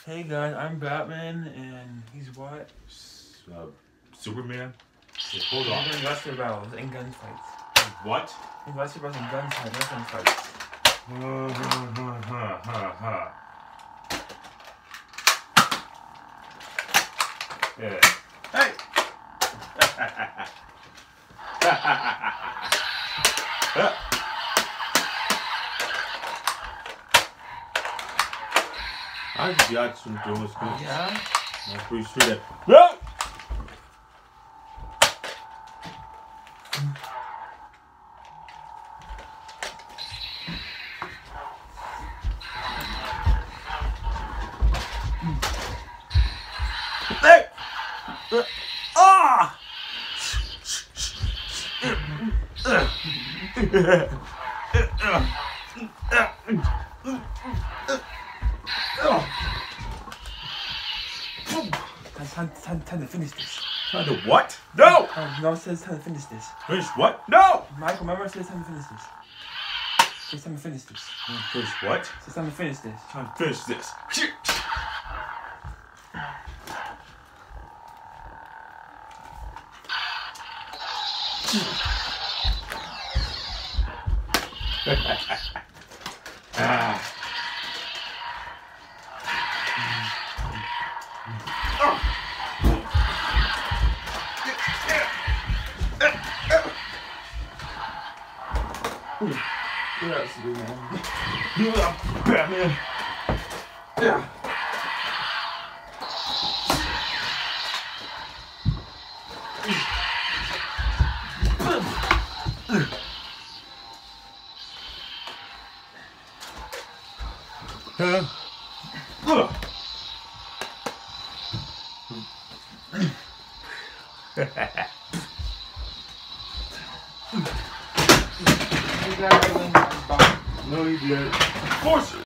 Hey guys, I'm Batman, and he's what? Superman? Hold on. He's lightsaber battles and gunfights. What? He's lightsaber battles and gunfights. Yeah. Hey! I got some doors. Yeah? I'm pretty sure that. No! Hey! Ah! Time to finish this. Time to what? No! No, it says time to finish this. Finish what? No! Michael, remember it says time to finish this. It says time to finish this. Finish what? It says time to finish this. Time to finish this. Ah. What else to do, man? You are Batman. Yeah. No, you didn't. Of course.